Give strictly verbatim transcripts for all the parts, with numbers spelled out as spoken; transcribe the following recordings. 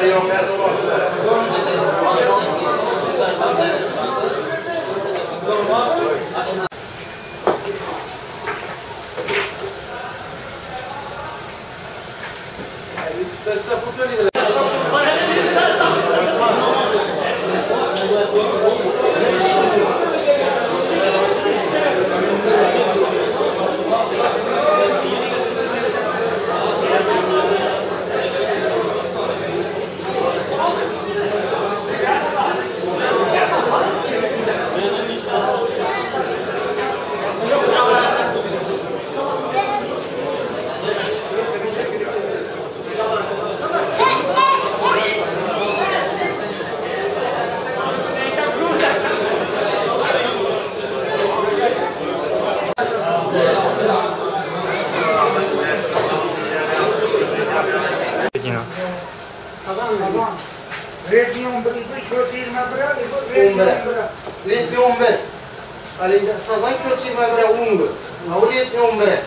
Ritmi on bir. Ali sazan kölçeği var bire on bir. Avul ritmi on bir.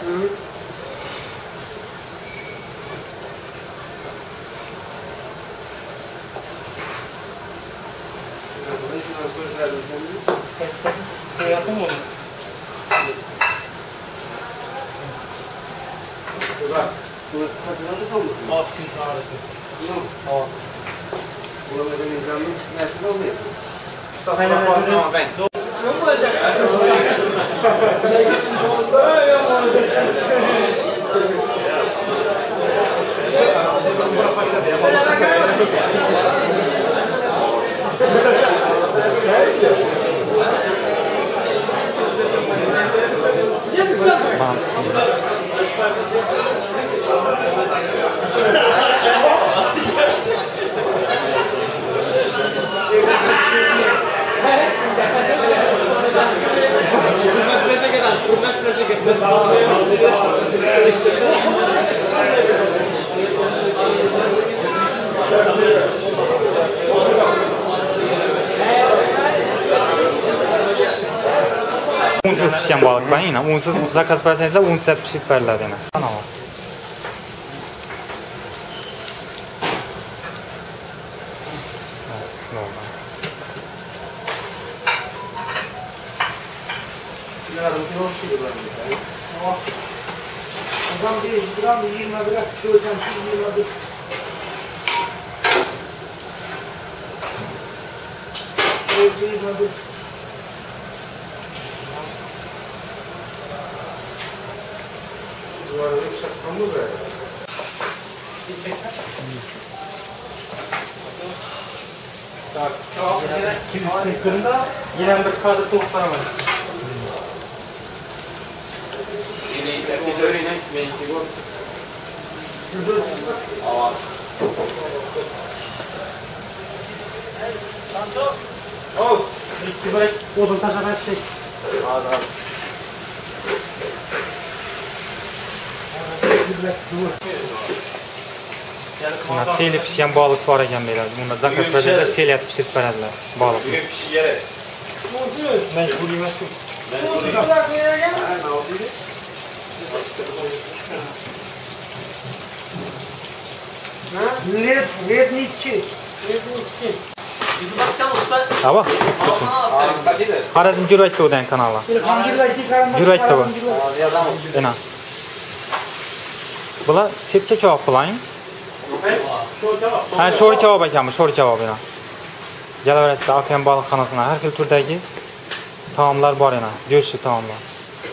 Yapın mı? Bak. Bu kaçıncı oldu? Altın tanesi. Tamam. Bulamadan izlenmek nasıl oluyor? Aynen mesela ben. Yok mu olacak? Unsiz pişen balık ben yine. Unsiz zakaz verseniz de unsiz pişip verirler yine. Tamam. Adam değil, gram yirmi bırak, şu hocam şu yirmi bırak. Şu yirmi bırak. Duvarda şapkamı ver. Tak, çok yine kimse kırında yine bir kadar toplanamadı. Yine bir öyle ne mevki var. Aa. Tanto. Oh, bir böyle odun taşıran şey. Aa. Buna çiğli pişen balık var ekan beyler. Bunda zakaz verseniz çiğli et pişirip verirler balık. Bugün pişi yere. Ben kurayım nasıl? Ben kurayım. Lep, lep nitçi. Lep nitçi. Bizim başkan usta. Tamam. Harazm Juraytda o'dan kanala. Juraytda bu. Ena. Bular sepcha kebab qilaymi? Ha, sho'ri kebab ekanmi? Sho'ri kebab ena. Kelaverasizlar Okean baliqxonasida har xil turdagi taomlar bor ena, go'shtli taomlar.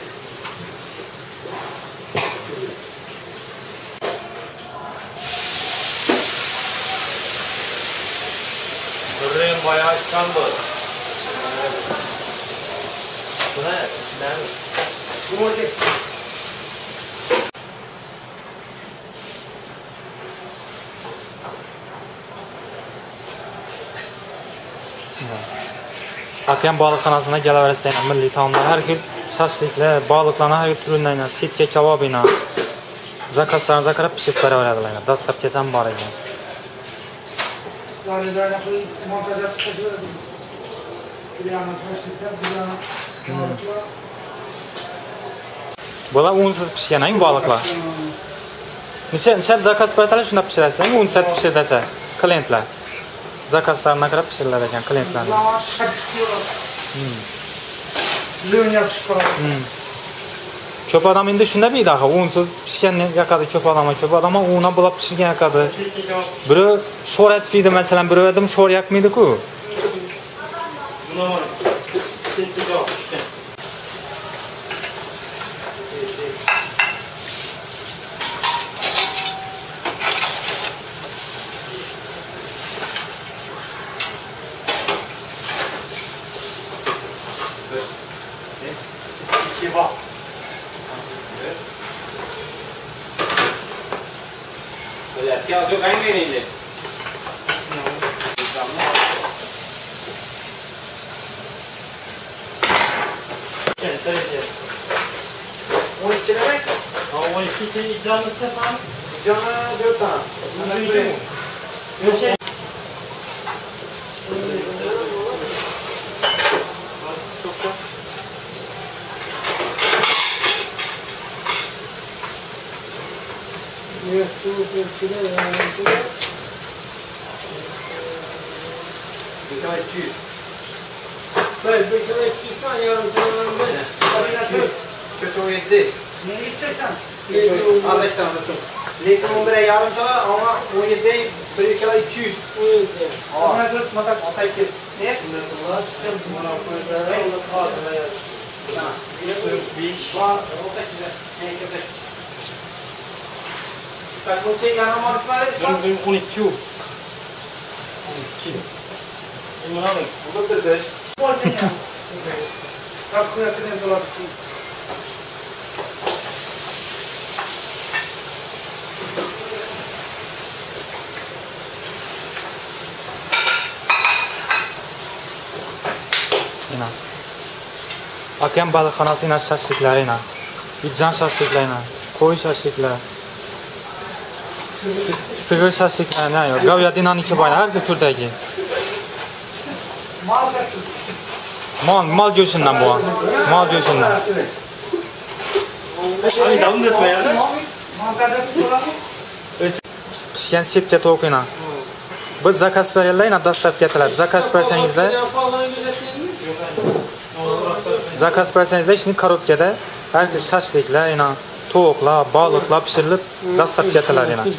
Buraya bayağı çıkan bu. Bu ne? Ne? Bu mu? Okean baliqxonasına kelaverasizlar, milliy taomlar har xil shashliklar, baliqlarni har xil turidan, sepcha kebobini zakazlaringizni qarab pishirib beraveradilar. Dastlabki ham bor ekan. Bular unsiz pishgan baliqlar. Necha necha zakaz bersalar shunda pishirasiz, unsiz pishir desa. klientlar. Zakazlarına qarab pishirilar ekan klientlar. Lavash qattiq Lön yaxshi qoladi. Ko'p odam endi shunda deydi, axir unsiz pishganni yoqadi ko'p odam, ko'p odam undan bulab pishirgan yoqadi. Biri sho'r aytmaydi, masalan, biri edim sho'r yoqmaydi-ku. Buna var. Sekki javob pishgan. Kebap. Böyle piyaz yok hangi vereydi? on iki demek? on iki canlı sefer. Canı dört tane. Şey. Evet, su, su, su, Bir tane iki yüz. Böyle bir kere iki tane yarım tane. Kötü o yedi. Ne içeceksen? Az işte anlattım. Lekin on bire yarım çala ama on yedi bir kere iki yüz. Ona dört matak ata iki. Ne? beş. Var. Ota güzel. Ne köpek. Tak bu şey yana marifler. Dün on iki. on iki. Bunu alın. Bu da dört. Olsun ya. Kalkın yakını dolaşsın. İnan. Akyan balıkxonasi ina shashliklari ina. İccan shashliklari ina. Qo'y shashliklari. Sigir shashliklari ina yo'q. Gavyadinani iki boy har bir turdagi. Mal kaçtı. Mal mal go'shtidan bu. Mal go'shtidan. Hani davul etmeyelim. Mal kaçtı. Pishgan sepcha tovuq ina. Biz zakaz berganlar ina dastlabki etiladi. Zakaz bersangizlar, zakaz bersangizlar ishni korobkada har xil shashliklar ina, tovuqlar, baliqlar pishirilib dastlabki etiladi ina.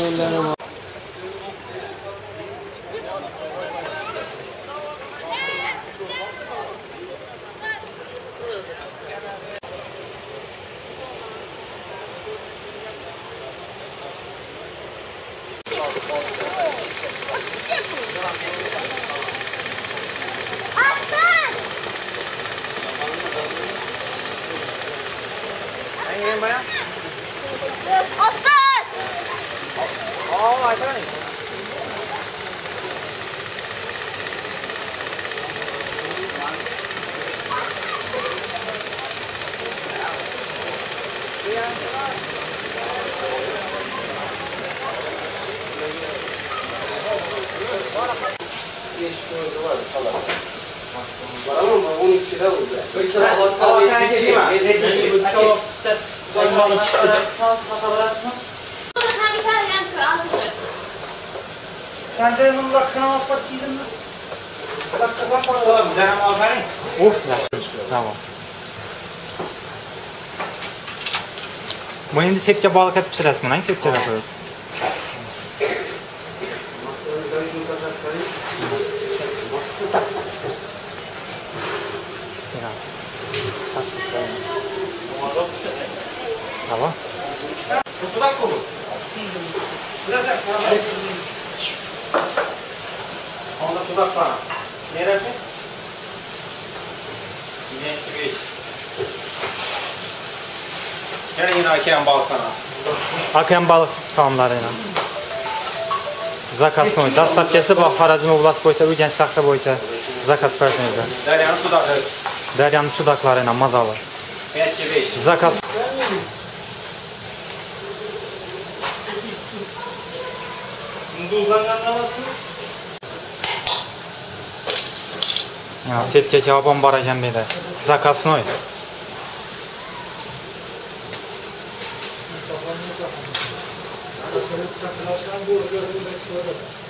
Hangi bayan? Otur! Aa, aynen. Var ama on ikide oldu. Bir kere Aa, sen geçeyim ha. Sen bir tane yankı azıcık. Sen de bununla kınamak bak giydin mi? Bak bak bak. Oğlum, güzel ama aferin. Uf, yaxshi. Tamam. Bu endi sepcha baliq etib pishirasiz, mana sepchaga qo'yib. Tamam. Bu sudak kolu. Onda sudak var. Neresi? Yine beş. Gel yine Akyan Balkan'a. Akyan baliq taomlari ina. Zakaz qo'ying. Dastlabkisi bu Xorazm oblast bo'yicha, Urganch shahri bo'yicha zakaz bersangizlar. Deryanın sudakı. Daryoning sudaklari ina mazali. beş beş. Zakaz. Ya, sepcha javobim bor ekan bu yerda. Zakaznoy.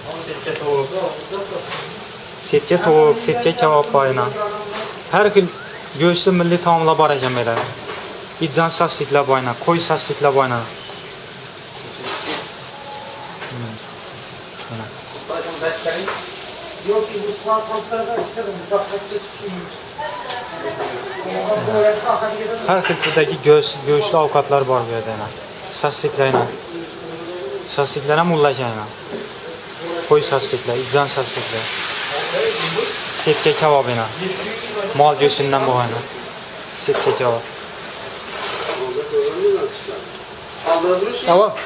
Setga tovuq, setga kebab boyna. Har xil go'shtli milliy taomlar bor ekan menda. İccan şaşlıklar boyna, qo'y şaşlıklar boyna. Har xil turdagi go'sht, go'shtli ovqatlar bor bu yerda. Şaşlıklar. Şaşlıklar ham ullagan. Qo'y şaşlıklar, iccan şaşlıklar. Setga kebabina. Mol go'shtidan bo'lgan. Setga kebab. Tamam.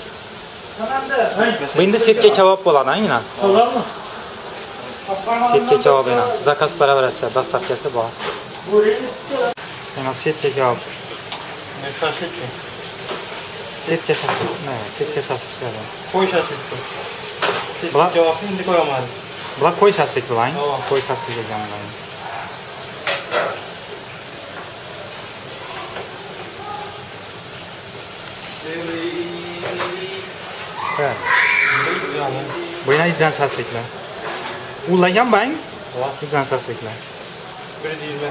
Bu endi setga kebab bo'ladi, aynan. To'g'rimi? Setga kebabina. Zakaz baravarasi, dastlabkasi bor. Mana setga kebab. Ne şaşlık mı? Setga shashlik. Ne, setga shashlik. Qo'y şaşlık. Bular- Setga cevap endi qo'yamadim. Bular qo'y shashlik bo'lan. Tamam. Qo'y shashlik ekanlar. Ha. Bu yana iccan shashliklar. Ullagan bang? Iccan shashliklar. bir yüz yirmi.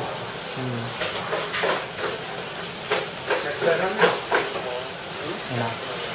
Mana.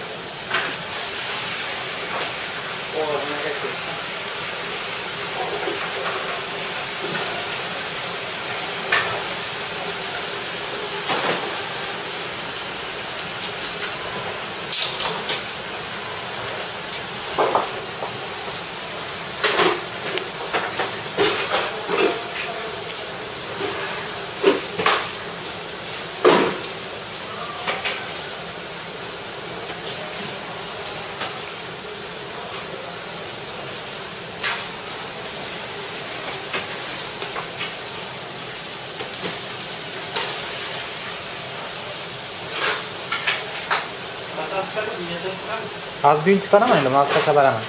Az büyün çıkaramayın da az kaça beramen.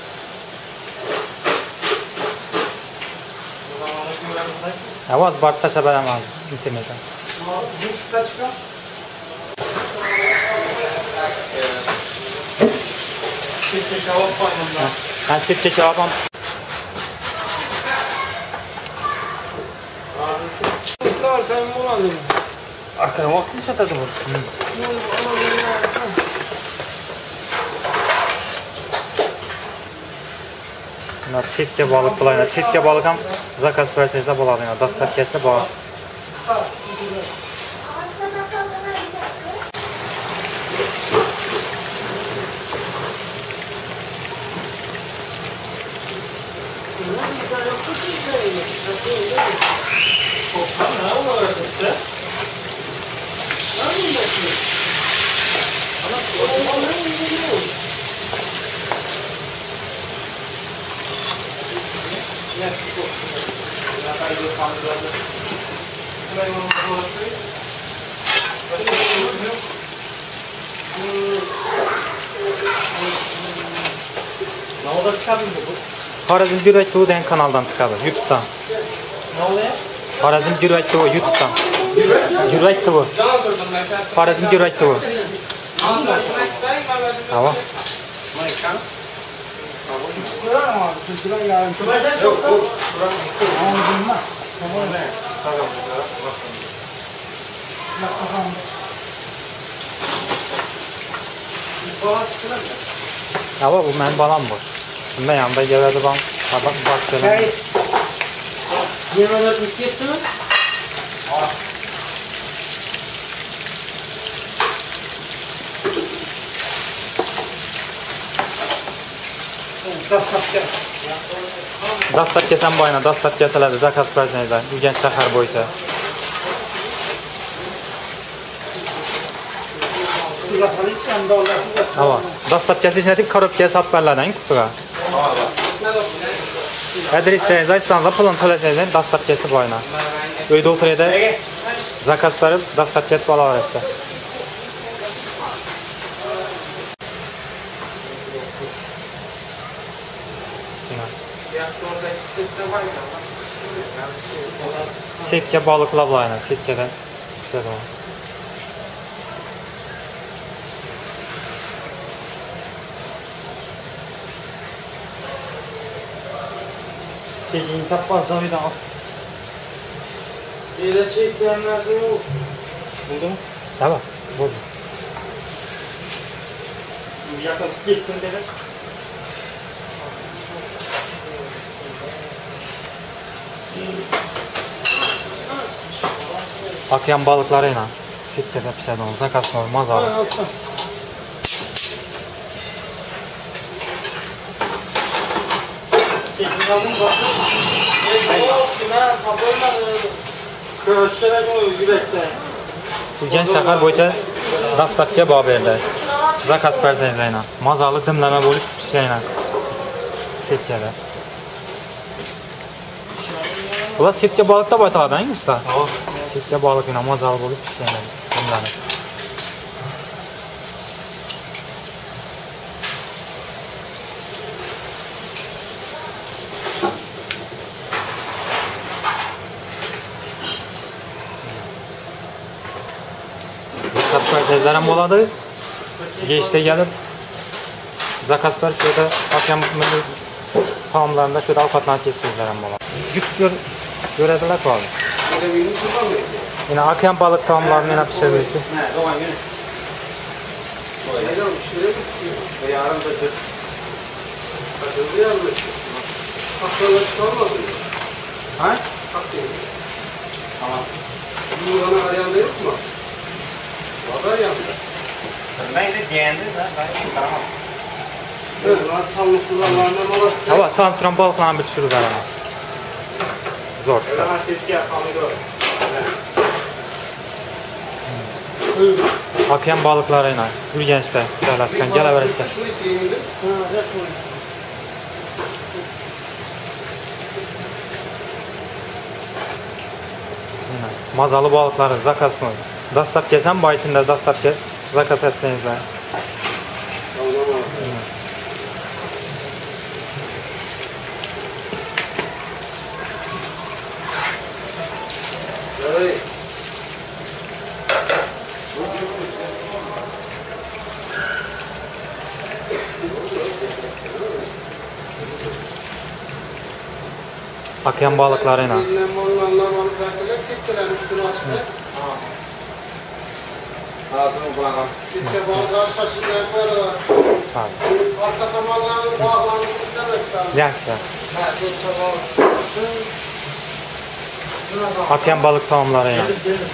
Ya az bart taşa beramen internetten. Setga cevap qo'ymadim. Ben setga kebabam. Arkaya vaqt ishlatadi bu. Setga baliq bulaylar. Setga baliq ham zakaz qilsangiz bo'ladi. Dastlabkasi bor. Ne oldu çıkardın bu? Xorazm Yurak Tuvu degan kanaldan chiqadi, YouTube'dan. Ne oluyor? Xorazm Yurak Tuvu YouTube'dan. Yurak Tuvu. Xorazm Yurak Tuvu. Tamam. Ya bu benim balam bu. Bunda yanında geldi ben. Bak bak şöyle. Yemeler bitti mi? Dastlab kesam boyna, dastlab ketiladi, zakaz qilsangizlar, Urganch shahar bo'yicha. Ava, dastlab kesishni korobkaga solib beriladi, qutiga. Adresingizni aytsangiz, pulini to'lasangiz, dastlab kesib boyna. Uyda o'tiradi, zakaz berib, dastlab ketib olaverasiz. Setga baliqlar bor, setgadan. Çekin tapmaz zamiden al. Yere çekmeyenler de yok. Buldu mu? Tamam. Buldu. Yakın gitsin dedi. Akyan balıklarıyla sirkede pişirdiğimiz zakasını olmaz abi. Çekin alın bakın. Yok kime kapılmadı. Köşkele koy yürekte. Bugün şakar boyunca dastlabki baberler. Zakas berzeylerine. Mazalı dımlama bulup pişireyine. Sirkede. Ula sirke balıkta baytağı değil mi usta? Tamam. Sirke balıkıyla mazalı bulup pişireyine. Dımlama. Zakasper tezlerim oladı. Geçte gelip Zakasper şöyle akşam tamamlarında şöyle avukatlar kesizlerim oladı. Güç gör, görediler abi. Yine akşam balık tamamlarını yine pişirmesi. Ne, doğan günü. Şeyler pişirelim. Ve yarın da tür. Kaçırdı yanlış. Haklarla çıkarmadı mı? Ha? Hak değil. Tamam. Bu bana arayan da yok mu? Var yanında. Ben de beğendim de ben tamam. Evet, lan salmışlar Allah'ın molası. Hava santran balıklarını bir sürü ama. Zor çıkar. Ben sirke yapalım gör. Akşam balıklarıyla Gürgenç'te Galataskan geleverirse. Şunu ikiyim indim. Ha, resmi. Mazalı balıkları zakasını. Dastap kesen bu içinde dastap kes. Zakas etseniz var. Evet. Akşam balıklarıyla. Bilmem onlarla balık verseler siktiler üstünü açtı. Ağzını kulağına. Sikke balıklar şaşırlar bu arada. Abi. Arka tabanlarını bağlarını istemez lazım. Yaşlı. Ha, sirke balık. Akşam balık tamamlarıyla.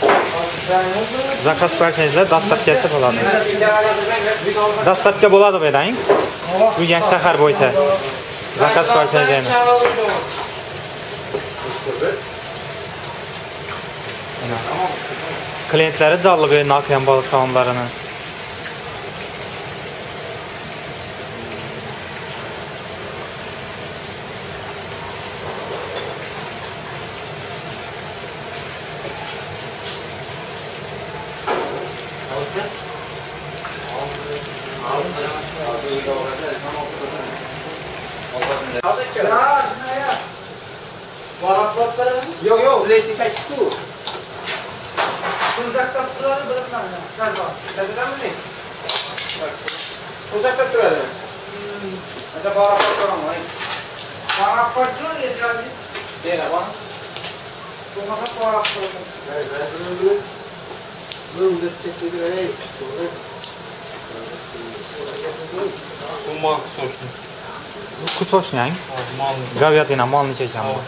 Zakas verseniz de dastap kesip oladı. Dastapka boladı bedayın. Bugün şehir boyunca. Zakas verseniz de. Klientleri canlı verin akşam balık tamamlarını. Balıkları Yok yok, leti sen çıktı. uzakta tutuları bırakma. Galiba. Senden mi ne? Uzakta duralım. Acaba bağırak bakalım mı? Bağırak parçalar yeterli. Değil ama. Bu masa bağırak parçalar. Evet, ben bunu bunu da tekrar ey. Kumma sorsun. Bu kusoş ne? Mal. Gavyatıyla malını çekeceğim bu.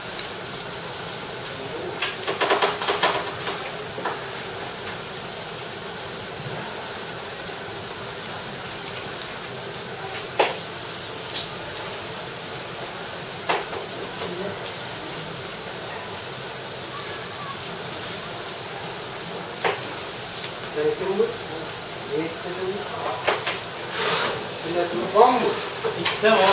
Var mı? İkisi var.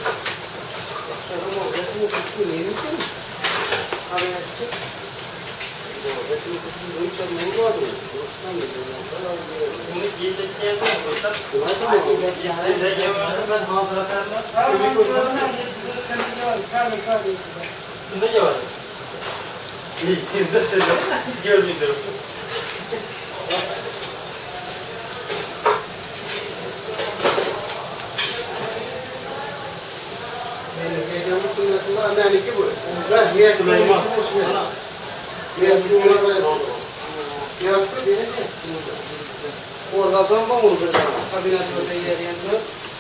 Bunu yiyecek diye mi koysak? Yani de ben hazırlarım. Bunda ne var? İlkinde sözü görmüyorum. Benim gecem Aslında anneniki bu. Ben niye kullanayım? Niye kullanayım? Yaptı değil mi? Orada zamba mı olur? Kabinet böyle yer yanında.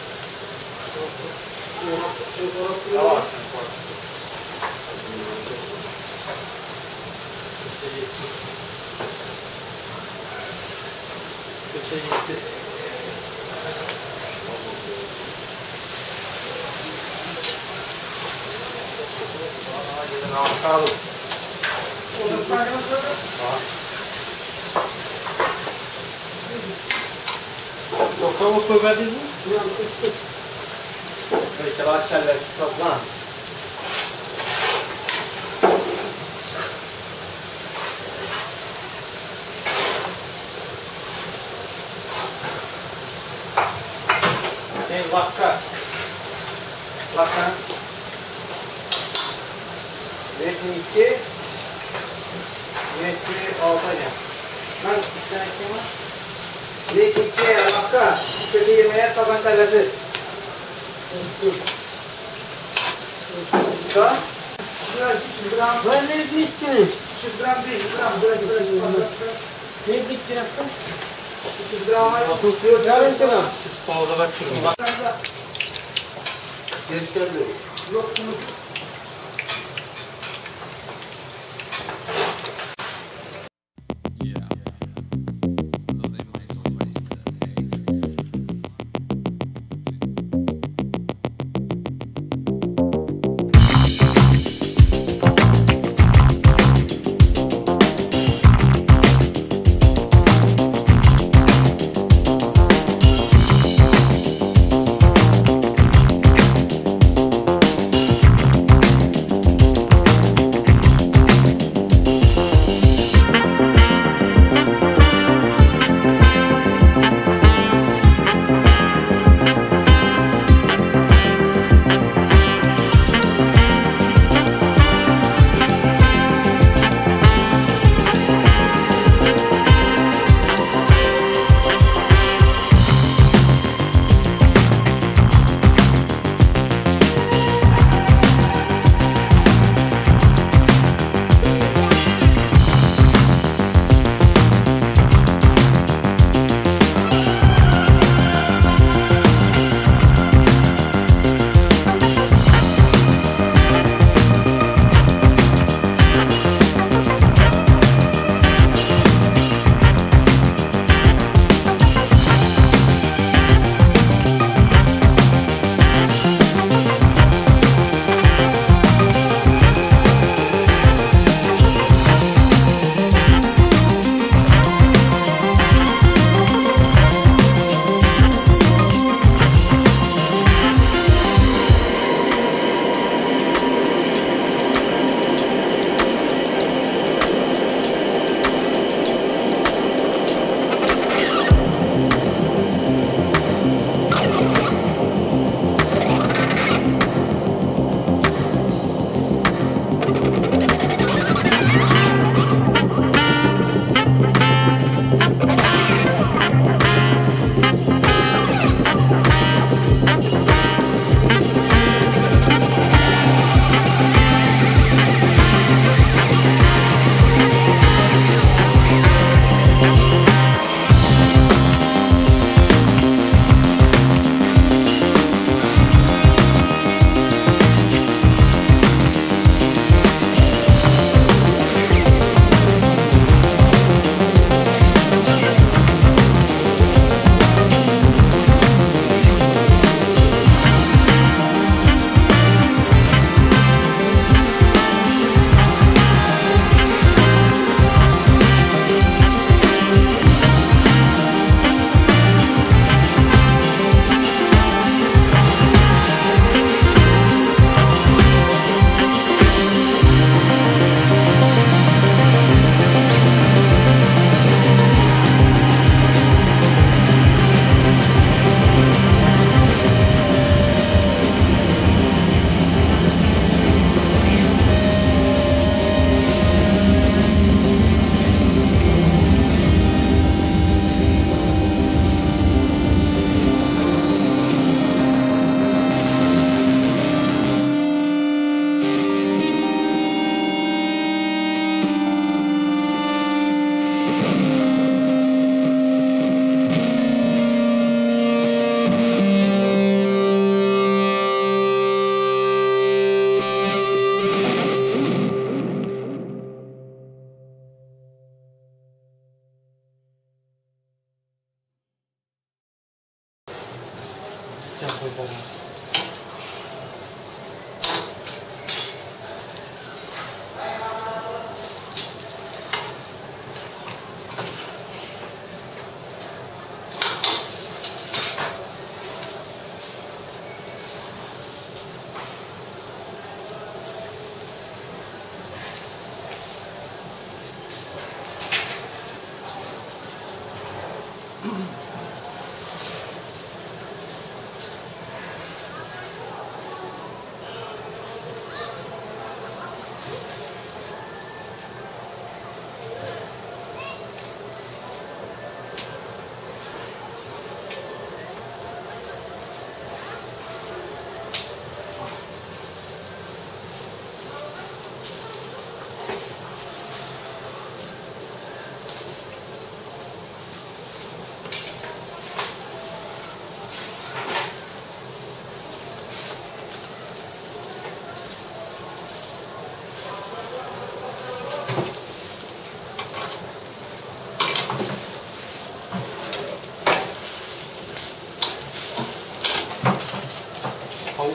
Tamam. Kalın. Yoksa bu koymadınız mı? Peki, açarlar. Toplan. Şey, lakka. Lakka. Resmi iki. Resmi altı ya. Ben bir tane kim var? Resmi iki lakka. Kötü yemeğe taban kalası. Şu üç gram. Ben ne diyeceğim? üç gram değil, üç gram. Bırak, bırak, bırak. Ne diyeceğim? üç gram var. Tutuyor. Yarın sana. Pauza bak şimdi. Ses geldi. Yok,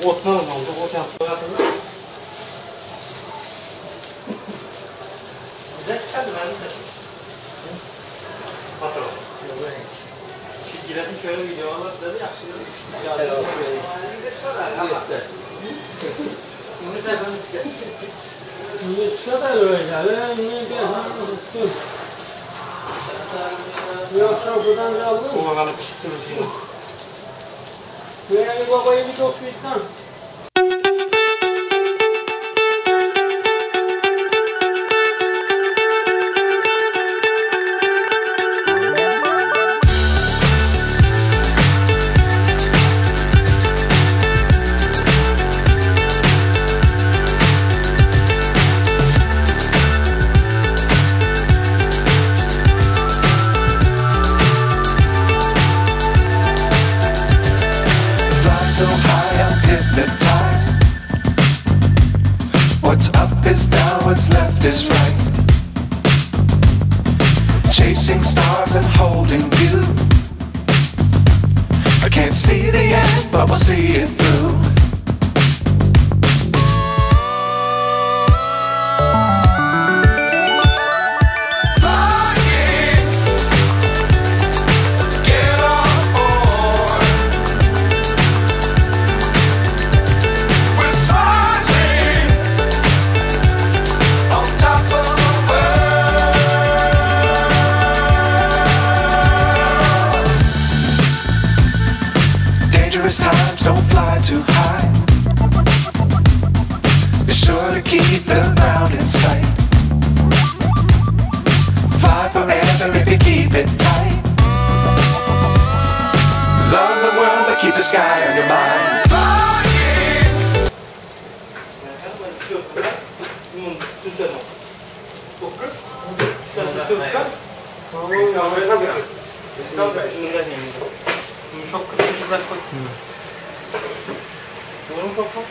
Otma mı oldu? Ot yaptı. Güzel çıkardı ben de. Patron. Şu giresin şöyle videolar dedi ya. Ya da bunu da ben Ne çıkar öyle ya? Ne bir Yoksa buradan da aldın mı? bu bakalım çıktı mı şimdi? Böyle babayı bir toplayıktan. So high I'm hypnotized. What's up is down, what's left is right. Chasing stars and holding you. I can't see the end, but we'll see it through. Dangerous times, don't fly too high. Be sure to keep the ground in sight. Fly forever if you keep it tight. Love the world, but keep the sky on your mind. Çok kısa güzel koy. Doğru mu topu?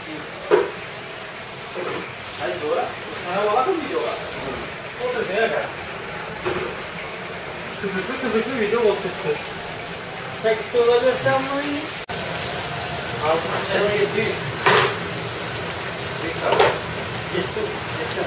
Hadi doğru. Sana bana mı video var? O da neye kadar? Kızıklı kızıklı video oluştu. Tek dolaşırsan mı iyi? Altına çene gitti. Gitti. Geçer.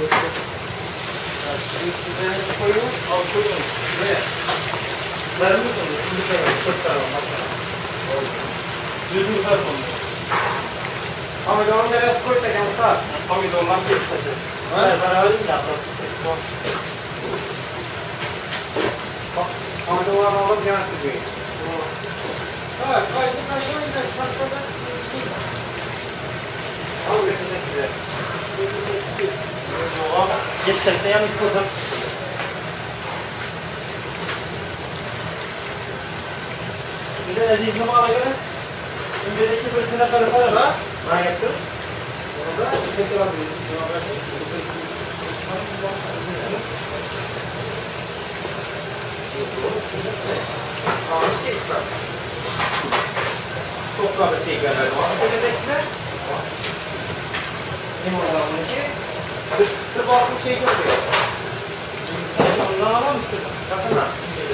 Size koyun, al koyun. Buraya. Vermiş olur. Şimdi koyalım. Gösteralım. Düzgün kar koyun. Ama doğru biraz koy da yansar. Tabii doğrudan geçti. Ben beraber mi yapalım? Ama doğrudan alıp yansıtıyor. Ha, kaysı kaysı oynayacak. Şarkıda. Al götürmek güzel. Geçecekse yanlış koyalım. Bir de Aziz numara göre öncedeki fırtına karışar da ben yaptım. Orada tekrar çok daha bir şey gelmedi. Ama öncedekine ne oldu ki? Kırk altı şey görüyor. Ondan alamamıştır. Kasana.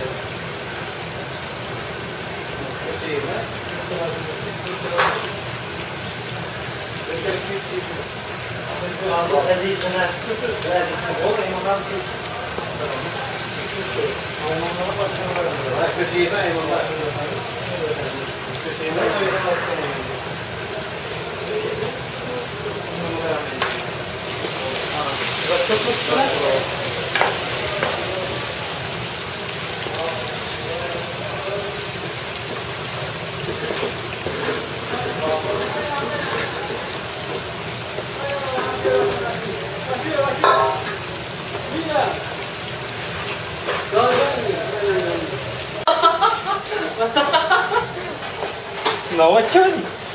Новачок?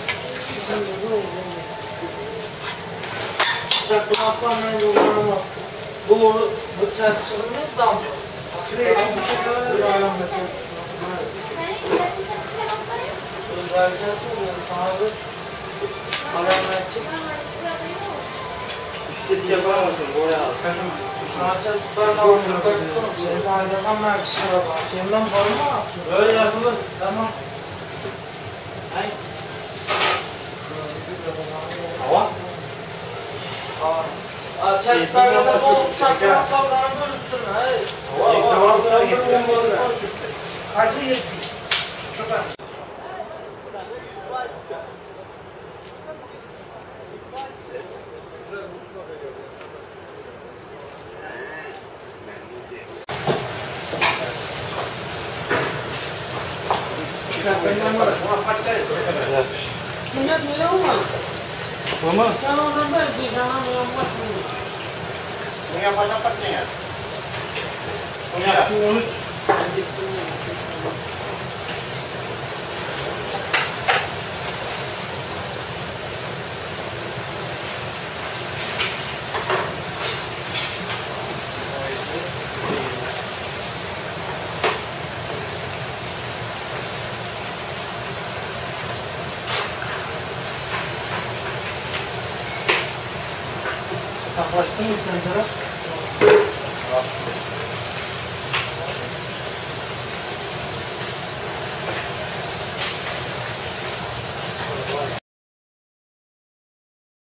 Şarkı atlamayın yollarına. Bu bıçak sığınır da mı? Şuraya bir şey böyle ayağım bakın. Özeleceğiz mi? Sana bir ayağım açık. İşte yapamazsın bu ya. Sanatçı sıklarla almışlar. Şey zannedersem ben bir şey yazmam. Şeyimden var mı? Böyle yapılır. Tamam. Ay. Çaşıtlarına da bol çakmak kavranın üstüne. Kaçı yetki? Çok az. Millet ne olmalı? Bu mu? Sen oradan ver bir canım yapmak mı? Bunu yapacak kaç ne ya? Bunu yap. on üç. Yaklaştın mı sen taraf?